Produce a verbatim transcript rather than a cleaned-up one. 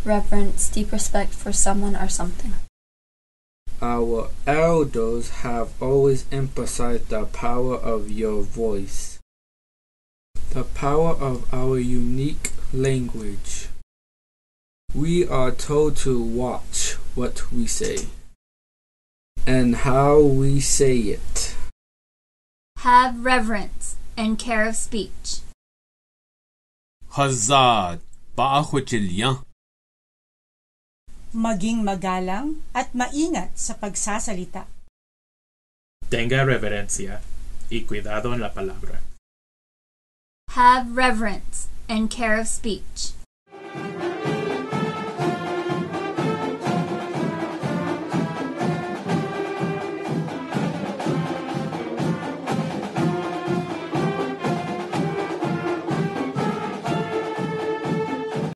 reverence, deep respect for someone or something. Our elders have always emphasized the power of your voice, the power of our unique language. We are told to watch what we say and how we say it. Have reverence and care of speech. Hazard, paahwachilyan. Maging magalang at maingat sa pagsasalita. Tenga reverencia y cuidado en la palabra. Have reverence and care of speech.